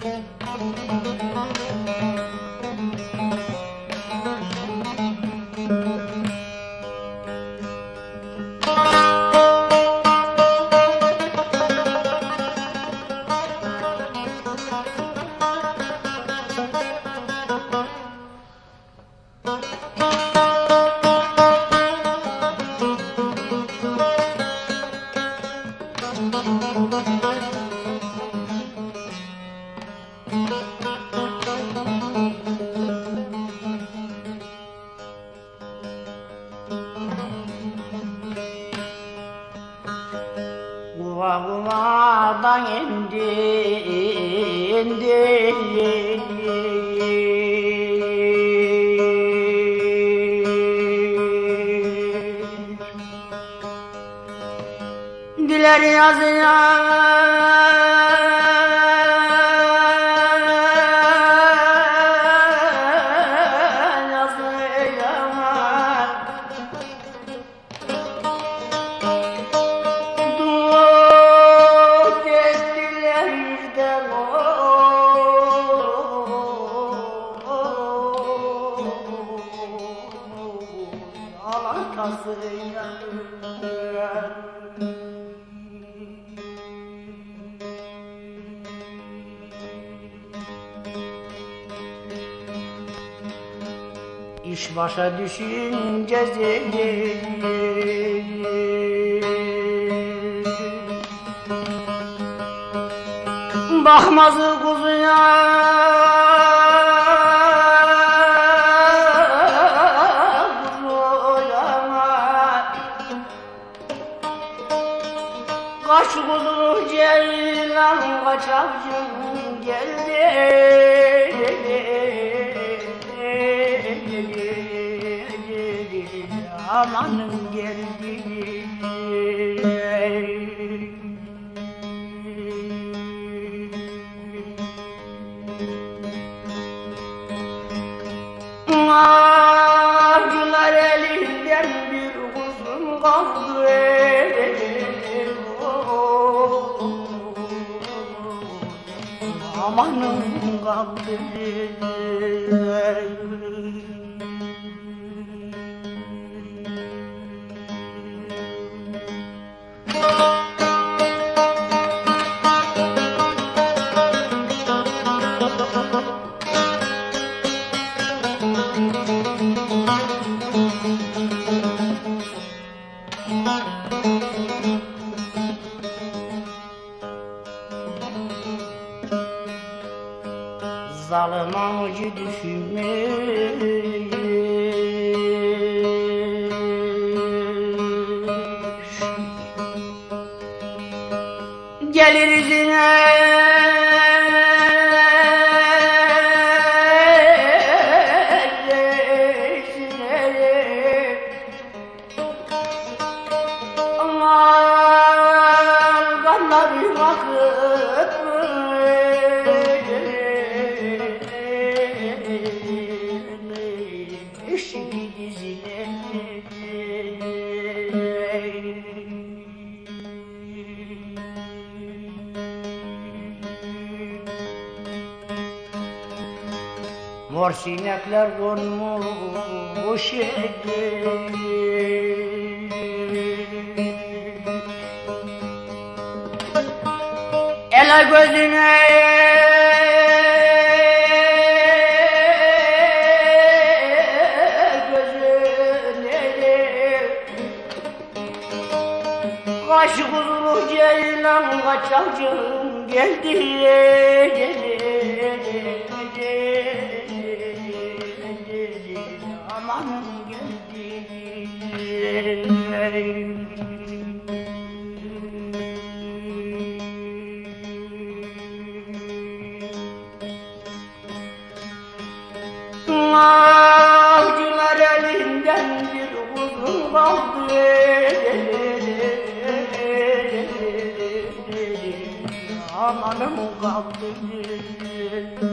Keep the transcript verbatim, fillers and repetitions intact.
Kulağından indi, indi, diler yazıyor. İş başa düşünce zehir, bakmaz kuzuya kaç kuzulu ceylan kaçakçım geldi, amanım geldi. Avcılar elinden bir kuzum kaldı, amanım kaldı. Zalim avcı düşünmüş, gelir izine aman kanları vakıt mor sinekler konmuş ele gözüne kaç kuzulu ceylan kaçakçım geldi, amanım geldi. Avcılar elinden bir kuzum kaldı, amanım kaldı.